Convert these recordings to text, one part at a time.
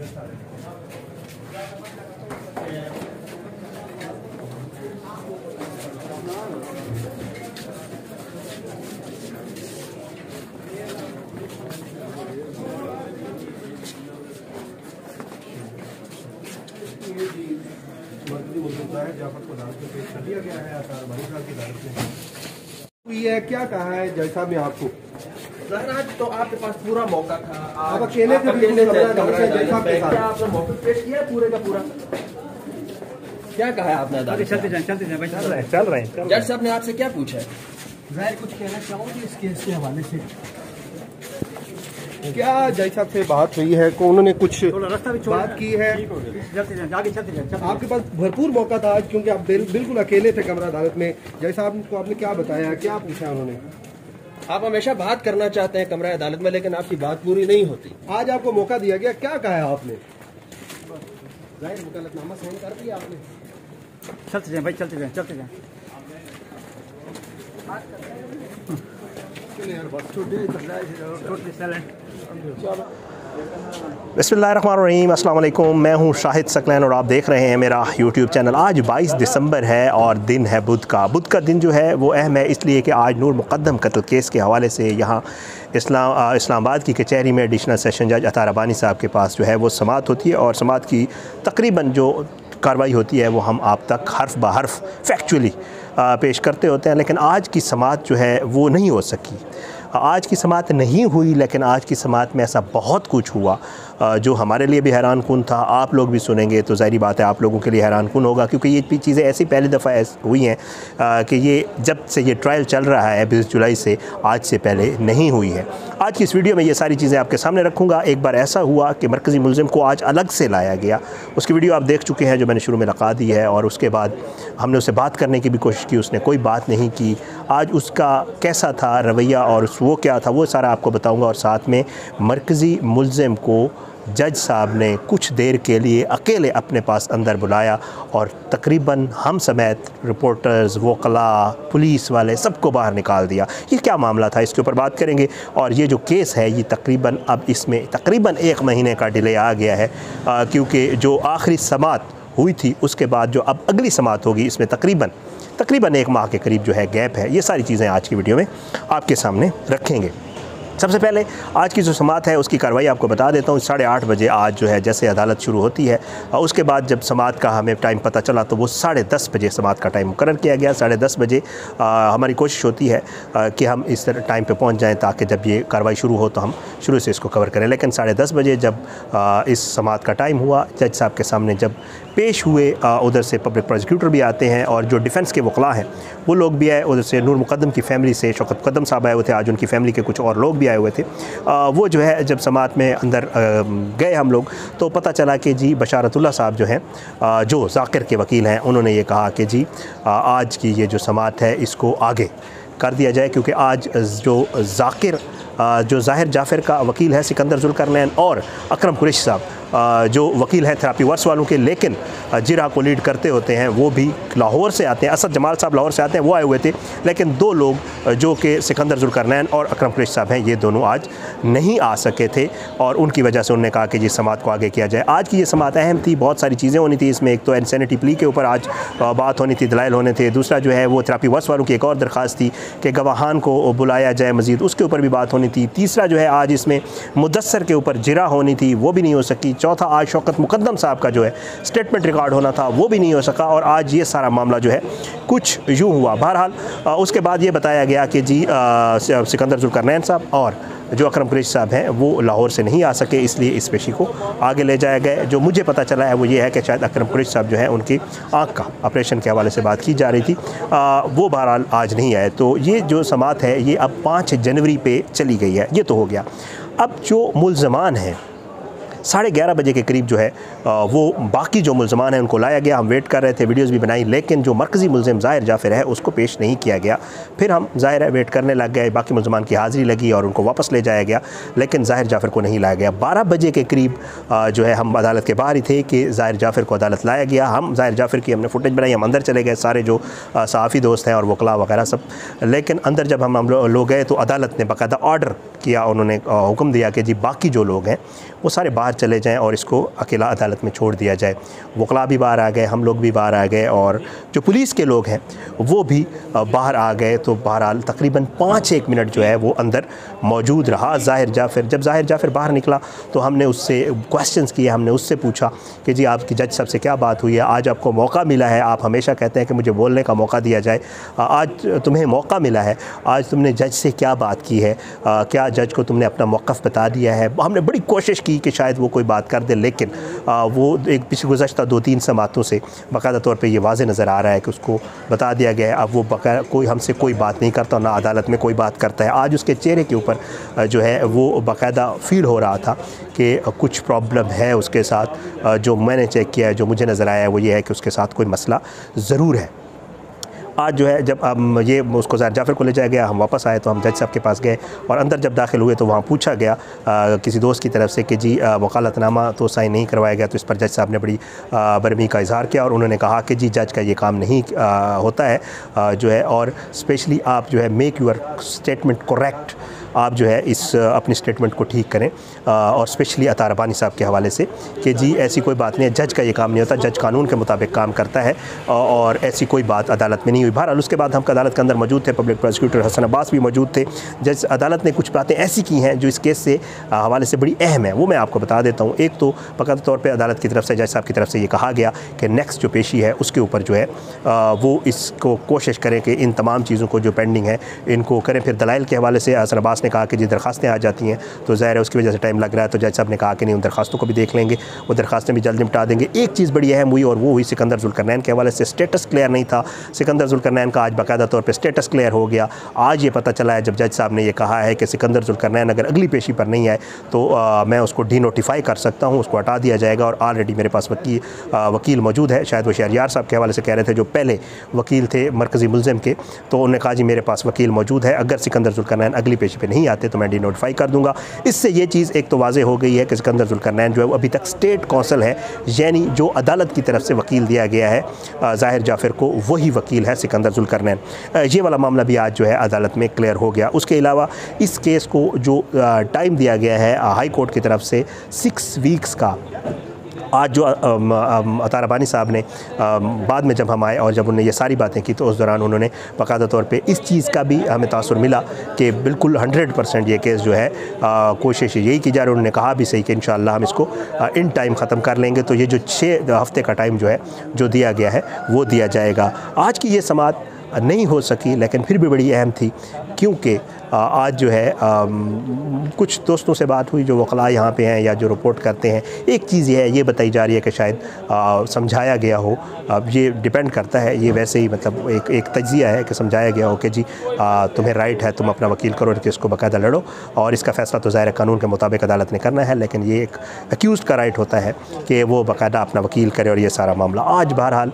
ये क्या कहा है जज साहब ने आपको? तो आपके पास पूरा मौका था, आप अकेले थे, आपने मौका पेश किया पूरे का पूरा। क्या कहा है आपने? चलते जाएं भाई, चल रहे हैं। जज साहब ने आपसे क्या पूछा है? जाहिर कुछ कहना चाहूँगी इस केस के हवाले से? क्या जज साहब से बात हुई है को उन्होंने कुछ बात की है? चलते आपके पास भरपूर मौका था आज, क्योंकि आप बिल्कुल अकेले थे कमरा अदालत में। जज साहब को आपने क्या बताया, क्या पूछा उन्होंने? आप हमेशा बात करना चाहते हैं कमरा अदालत में, लेकिन आपकी बात पूरी नहीं होती। आज आपको मौका दिया गया, क्या कहा है आपने? जाहिर वकालतनामा साइन कर दिया आपने। चलते जाएं भाई, चलते जाएं। बिस्मिल्लाहिर्रहमानिर्रहीम, अस्सलाम वालेकुम। मैं हूं शाहिद सकलैन और आप देख रहे हैं मेरा यूट्यूब चैनल। आज 22 दिसंबर है और दिन है बुध का। बुध का दिन जो है वो अहम है इसलिए कि आज नूर मुक़द्दम कत्ल केस के हवाले से यहाँ इस्लामाबाद की कचहरी में एडिशनल सेशन जज अतार रब्बानी साहब के पास जो है वो समाअत होती है और समाअत की तकरीबन जो कार्रवाई होती है वो हम आप तक हर्फ ब हर्फ फैक्चुअली पेश करते होते हैं। लेकिन आज की समाअत जो है वो नहीं हो सकी। आज की समाअत नहीं हुई, लेकिन आज की समाअत में ऐसा बहुत कुछ हुआ जो हमारे लिए भी हैरान कुन था। आप लोग भी सुनेंगे तो ज़ाहिर बात है आप लोगों के लिए हैरान कुन होगा, क्योंकि ये चीज़ें ऐसी पहली दफ़ा हुई हैं कि ये जब से ये ट्रायल चल रहा है 20 जुलाई से, आज से पहले नहीं हुई है। आज की इस वीडियो में ये सारी चीज़ें आपके सामने रखूँगा। एक बार ऐसा हुआ कि मरकज़ी मुलज़िम को आज अलग से लाया गया। उसकी वीडियो आप देख चुके हैं जो मैंने शुरू में लगा दी है, और उसके बाद हमने उससे बात करने की भी कोशिश की, उसने कोई बात नहीं की। आज उसका कैसा था रवैया और वो क्या था वो सारा आपको बताऊँगा, और साथ में मरकज़ी मुलज़िम को जज साहब ने कुछ देर के लिए अकेले अपने पास अंदर बुलाया और तकरीबन हम समेत रिपोर्टर्स, वकला, पुलिस वाले सबको बाहर निकाल दिया। ये क्या मामला था, इसके ऊपर बात करेंगे। और ये जो केस है ये तकरीबन अब इसमें तकरीबन 1 महीने का डिले आ गया है, क्योंकि जो आखिरी समाअत हुई थी उसके बाद जो अब अगली समाअत होगी इसमें तकरीबन 1 माह के करीब जो है गैप है। ये सारी चीज़ें आज की वीडियो में आपके सामने रखेंगे। सबसे पहले आज की जो समाअत है उसकी कार्रवाई आपको बता देता हूँ। 8:30 बजे आज जो है जैसे अदालत शुरू होती है, उसके बाद जब समाअत का हमें टाइम पता चला तो वो 10:30 बजे समाअत का टाइम मुकर्रर किया गया। 10:30 बजे हमारी कोशिश होती है कि हम इस टाइम पे पहुँच जाएँ ताकि जब ये कार्रवाई शुरू हो तो हम शुरू से इसको कवर करें। लेकिन 10:30 बजे जब इस समाअत का टाइम हुआ, जज साहब के सामने जब पेश हुए, उधर से पब्लिक प्रोसिक्यूटर भी आते हैं और जो डिफेंस के वकला हैं वो लोग भी आए, उधर से नूर मुक़द्दम की फ़ैमिली से शौकत मुक़द्दम साहब आए हुए थे, आज उनकी फ़ैमिली के कुछ और लोग भी आए हुए थे। वो जो है जब समाअत में अंदर गए हम लोग तो पता चला कि जी बशारतुल्लाह साहब जो हैं, जो ज़ाकिर के वकील हैं, उन्होंने ये कहा कि जी आज की ये जो समाअत है इसको आगे कर दिया जाए, क्योंकि आज जो ज़ाकिर जो ज़ाहिर जाफ़र का वकील है सिकंदर ज़ुल्करनैन, और अकरम कुरैशी साहब जो वकील हैं थेरापी वर्क्स वालों के, लेकिन जिरा को लीड करते होते हैं, वो भी लाहौर से आते हैं। असद जमाल साहब लाहौर से आते हैं, वो आए हुए थे। लेकिन 2 लोग जो कि सिकंदर ज़ुल्करनैन और अकरम कुरैशी साहब हैं, ये दोनों आज नहीं आ सके थे और उनकी वजह से उन्होंने कहा कि जी समाअत को आगे किया जाए। आज की ये समाअत अहम थी, बहुत सारी चीज़ें होनी थी इसमें। एक तो इंसैनिटी प्ली के ऊपर आज बात होनी थी, दलाइल होने थे। दूसरा जो है वो थेरापी वर्क्स वालों की एक और दरख्वास्त थी कि गवाहान को बुलाया जाए मज़ीद, उसके ऊपर भी बात होनी थी। तीसरा जो है आज इसमें मुदस्सर के ऊपर जिरा होनी थी, वो भी नहीं हो सकी। चौथा आज शौकत मुक़द्दम साहब का जो है स्टेटमेंट रिकॉर्ड होना था, वो भी नहीं हो सका। और आज ये सारा मामला जो है कुछ यूँ हुआ। बहरहाल उसके बाद ये बताया गया कि जी सिकंदर ज़ुल्करनैन साहब और जो अकरम कुरैशी साहब हैं वो लाहौर से नहीं आ सके, इसलिए इस पेशी को आगे ले जाया गया। जो मुझे पता चला है वो ये है कि शायद अकरम कुरैशी साहब जो है उनकी आँख का ऑपरेशन के हवाले से बात की जा रही थी, वो बहरहाल आज नहीं आए। तो ये जो समाअत है ये अब 5 जनवरी पे चली गई है। ये तो हो गया। अब जो मुल्ज़मान हैं 11:30 बजे के करीब जो है वो बाकी जो मुल्ज़मान हैं उनको लाया गया। हम वेट कर रहे थे, वीडियोज़ भी बनाई, लेकिन जो मरकज़ी मुल्ज़िम ज़ाहिर जाफ़िर है उसको पेश नहीं किया गया। फिर हम ज़ाहिर है वेट करने लग गए, बाकी मुल्ज़मान की हाज़िरी लगी और उनको वापस ले जाया गया, लेकिन ज़ाहिर जाफ़िर को नहीं लाया गया। 12 बजे के करीब जो है हम अदालत के बाहर ही थे कि ज़ाहिर जाफ़िर को अदालत लाया गया। हम ज़ाहिर जाफ़िर की हमने फुटेज बनाई, हम अंदर चले गए, सारे जो सहाफ़ी दोस्त हैं और वकला वगैरह सब। लेकिन अंदर जब हम लोग गए तो अदालत ने बाकायदा ऑर्डर किया, उन्होंने हुक्म दिया कि जी बाकी जो लोग हैं वो सारे बाहर चले जाएँ और इसको अकेला अदालत में छोड़ दिया जाए। वकला भी बाहर आ गए, हम लोग भी बाहर आ गए और जो पुलिस के लोग हैं वो भी बाहर आ गए। तो बहरहाल तकरीबन 5-1 मिनट जो है वो अंदर मौजूद रहा ज़ाहिर जाफ़िर। जब ज़ाहिर जाफ़िर बाहर निकला तो हमने उससे क्वेश्चंस किए, हमने उससे पूछा कि जी आपकी जज साहब से क्या बात हुई है, आज आपको मौका मिला है, आप हमेशा कहते हैं कि मुझे बोलने का मौका दिया जाए, आज तुम्हें मौका मिला है, आज तुमने जज से क्या बात की है, क्या जज को तुमने अपना मौक़िफ़ बता दिया है। हमने बड़ी कोशिश की कि शायद वो कोई बात कर दे, लेकिन वो एक पिछले गुज़श्ता 2-3 समातों से बाकायदा तौर पे ये वाज़े नज़र आ रहा है कि उसको बता दिया गया है। अब वो कोई हमसे कोई बात नहीं करता, ना अदालत में कोई बात करता है। आज उसके चेहरे के ऊपर जो है वो बाकायदा फ़ील हो रहा था कि कुछ प्रॉब्लम है उसके साथ। जो मैंने चेक किया है, जो मुझे नज़र आया है वो ये है कि उसके साथ कोई मसला ज़रूर है। आज जो है जब हम ये उसको ज़ाहिर जाफ़िर को ले जाया गया, हम वापस आए तो हम जज साहब के पास गए और अंदर जब दाखिल हुए तो वहाँ पूछा गया किसी दोस्त की तरफ से कि जी वकालतनामा तो साइन नहीं करवाया गया। तो इस पर जज साहब ने बड़ी बरहमी का इज़हार किया और उन्होंने कहा कि जी जज का ये काम नहीं होता है जो है, और स्पेशली आप जो है मेक यूर स्टेटमेंट करेक्ट, आप जो है इस अपनी स्टेटमेंट को ठीक करें और स्पेशली अता रब्बानी साहब के हवाले से कि जी ऐसी कोई बात नहीं है, जज का ये काम नहीं होता, जज कानून के मुताबिक काम करता है और ऐसी कोई बात अदालत में नहीं हुई। बहरहाल उसके बाद हम अदालत के अंदर मौजूद थे, पब्लिक प्रोसिक्यूटर हसन अब्बास भी मौजूद थे। जज अदालत ने कुछ बातें ऐसी की हैं जो इस केस से हवाले से बड़ी अहम है, वो मैं आपको बता देता हूँ। एक तो बाकायदा तौर पर अदालत की तरफ से जज साहब की तरफ से ये कहा गया कि नेक्स्ट जो पेशी है उसके ऊपर जो है वो इसको कोशिश करें कि इन तमाम चीज़ों को जो पेंडिंग है इनको करें। फिर दलाइल के हवाले से हसन अब्बास ने कहा कि जी दरखास्तें आ जाती हैं तो ज़ाहिर है उसकी वजह से टाइम लग रहा है। तो जज साहब ने कहा कि नहीं, उन दरखास्तों को भी देख लेंगे, वो दरखास्तें भी जल्द निपटा देंगे। एक चीज़ बड़ी अहम हुई और वो हुई सिकंदर जुल्करनैन के हवाले से। स्टेटस क्लियर नहीं था सिकंदर जुल्करनैन का, आज बाकायदा तौर पे स्टेटस क्लियर हो गया। आज ये पता चला है जब जज साहब ने ये कहा है कि सिकंदर जुल्करनैन अगर अगली पेशी पर नहीं आए तो मैं उसको डीनोटिफाई कर सकता हूँ, उसको हटा दिया जाएगा। और ऑलरेडी मेरे पास वकील मौजूद है, शायद वो शहरयार साहब के हवाले से कह रहे थे जो पहले वकील थे मरकज़ी मुलज़िम के, तो उन्होंने कहा जी मेरे पास वकील मौजूद है, अगर सिकंदर जुल्करनैन अगली पेशी पर नहीं आते तो मैं डीनोटिफाई कर दूँगा। इससे ये चीज़ एक तो वाज़े हो गई है कि सिकंदर जुल्करनैन जो है वो अभी तक स्टेट कौंसल है, यानी जो अदालत की तरफ से वकील दिया गया है ज़ाहिर जाफ़िर को, वही वकील है सिकंदर जुल्करनैन। ये वाला मामला भी आज जो है अदालत में क्लियर हो गया। उसके अलावा इस केस को जो टाइम दिया गया है हाई कोर्ट की तरफ से 6 वीक्स का, आज जो अता रब्बानी साहब ने बाद में जब हम आए और जब उन्होंने ये सारी बातें की तो उस दौरान उन्होंने बाकायदा तौर पे इस चीज़ का भी हमें तासुर मिला कि बिल्कुल 100% ये केस जो है कोशिश यही की जा रही है। उन्होंने कहा भी सही कि इंशाअल्लाह हम इसको इन टाइम ख़त्म कर लेंगे। तो ये जो 6 हफ़्ते का टाइम जो है जो दिया गया है वो दिया जाएगा। आज की ये समाअत नहीं हो सकी लेकिन फिर भी बड़ी अहम थी क्योंकि आज जो है कुछ दोस्तों से बात हुई जो वकला यहाँ पे हैं या जो रिपोर्ट करते हैं। एक चीज़ ये बताई जा रही है कि शायद समझाया गया हो, अब ये डिपेंड करता है, ये वैसे ही मतलब एक तज्ज़िया है कि समझाया गया हो कि जी तुम्हें राइट है, तुम अपना वकील करो, केस को बाकायदा लड़ो और इसका फ़ैसला तो ज़ाहिर कानून के मुताबिक अदालत ने करना है, लेकिन ये एक एक्यूज़ का राइट होता है कि वो बाकायदा अपना वकील करे और ये सारा मामला। आज बहरहाल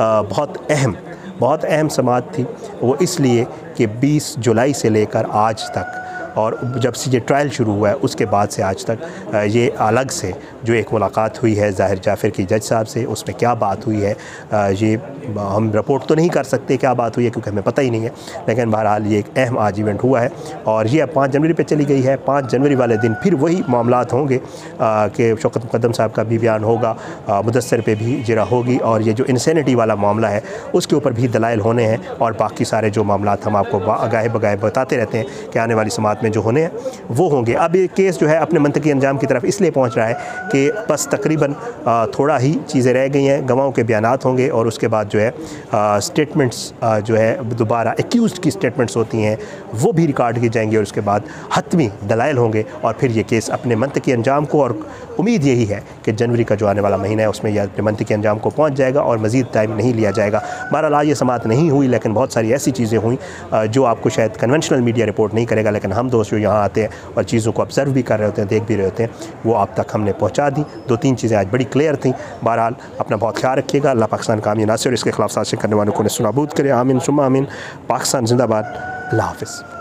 बहुत अहम समाअत थी, वो इसलिए कि 20 जुलाई से लेकर आज तक और जब से ये ट्रायल शुरू हुआ है उसके बाद से आज तक ये अलग से जो एक मुलाकात हुई है ज़ाहिर जाफ़िर की जज साहब से, उसमें क्या बात हुई है ये हम रिपोर्ट तो नहीं कर सकते क्या बात हुई है क्योंकि हमें पता ही नहीं है, लेकिन बहरहाल ये एक अहम आज इवेंट हुआ है और ये अब 5 जनवरी पे चली गई है। 5 जनवरी वाले दिन फिर वही मामलात होंगे कि शौकत मुक़द्दम साहब का भी बयान होगा, मुदस्सिर पे भी जिरा होगी और ये जो इंसैनिटी वाला मामला है उसके ऊपर भी दलाइल होने हैं और बाकी सारे जो मामलात हम आपको आगाह बगाह बताते रहते हैं कि आने वाली समाअत में जो होने हैं वो होंगे। अब ये केस जो है अपने मंतकी अंजाम की तरफ इसलिए पहुंच रहा है कि बस तकरीबन थोड़ा ही चीज़ें रह गई हैं, गवाहों के बयानात होंगे और उसके बाद जो है स्टेटमेंट्स जो है दोबारा एक्यूज़्ड की स्टेटमेंट्स होती हैं वो भी रिकॉर्ड की जाएंगी और उसके बाद हतमी दलाइल होंगे और फिर ये केस अपने मंतकी अंजाम को, और उम्मीद यही है कि जनवरी का जो आने वाला महीना है उसमें यह अपने मंतकी अंजाम को पहुँच जाएगा और मज़ीद टाइम नहीं लिया जाएगा। बहरहाल आज ये समाअत नहीं हुई लेकिन बहुत सारी ऐसी चीज़ें हुई जो आपको शायद कन्वेंशनल मीडिया रिपोर्ट नहीं करेगा, लेकिन हम दोस्त जो यहाँ आते हैं और चीज़ों को ऑब्ज़र्व भी कर रहे होते हैं, देख भी रहे होते हैं, वो आप तक हमने पहुँचा दी। 2-3 चीज़ें आज बड़ी क्लियर थी। बहरहाल अपना बहुत ख्याल रखिएगा। अल्लाह पाकिस्तान का आमीन नासिर और इसके खिलाफ साजिश करने वालों को सुनाबूद करे। आमीन सुम्मा आमीन। पाकिस्तान जिंदाबाद। अल्लाह हाफ़िज़।